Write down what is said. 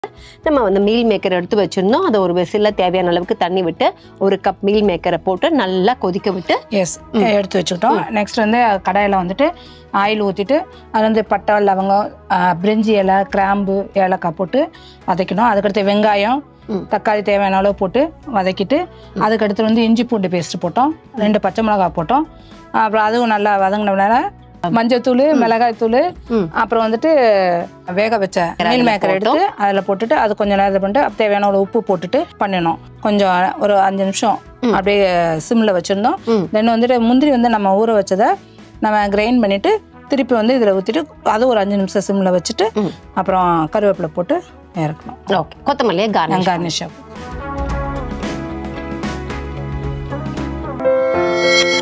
நம்ம வந்து meal maker எடுத்து வச்சிருந்தோம். அதை ஒரு வெசில்ல தேவையான அளவுக்கு தண்ணி விட்டு 1 கப் மீல் மேக்கரை போட்டு நல்லா கொதிக்க விட்டு எடுத்து வச்சுக்கிட்டோம். நெக்ஸ்ட் வந்து கடாயில் வந்துட்டு ஆயில் ஊற்றிட்டு அது வந்து பட்டை லவங்கம் பிரிஞ்சி இலை கிராம்பு ஏலக்காய் போட்டு வதக்கணும். அதுக்கடுத்து வெங்காயம் தக்காளி தேவையான அளவு போட்டு வதக்கிட்டு அதுக்கடுத்து வந்து இஞ்சி பூண்டு பேஸ்ட் போட்டோம். 2 பச்சை மிளகாய் போட்டோம். அப்புறம் அதுவும் நல்லா வதங்கினதுனால மஞ்சத்தூள் மிளகாய் தூள் அப்புறம் வந்துட்டு வேக வச்ச மீல் மேக்கர் எடுத்து அதில் போட்டுட்டு அது கொஞ்சம் நேரம் பண்ணிட்டு தேவையான ஒரு உப்பு போட்டுட்டு பண்ணினோம். கொஞ்சம் ஒரு 5 நிமிஷம் அப்படியே சிம்மில் வச்சுருந்தோம். தென் வந்துட்டு முந்திரி வந்து நம்ம ஊற வச்சதை நம்ம கிரைண்ட் பண்ணிட்டு திருப்பி வந்து இதில் ஊற்றிட்டு அது ஒரு 5 நிமிஷம் சிம்மில் வச்சுட்டு அப்புறம் கருவேப்பிலை போட்டு இறக்கணும். ஓகே, கொத்தமல்லியை கார்னிஷ்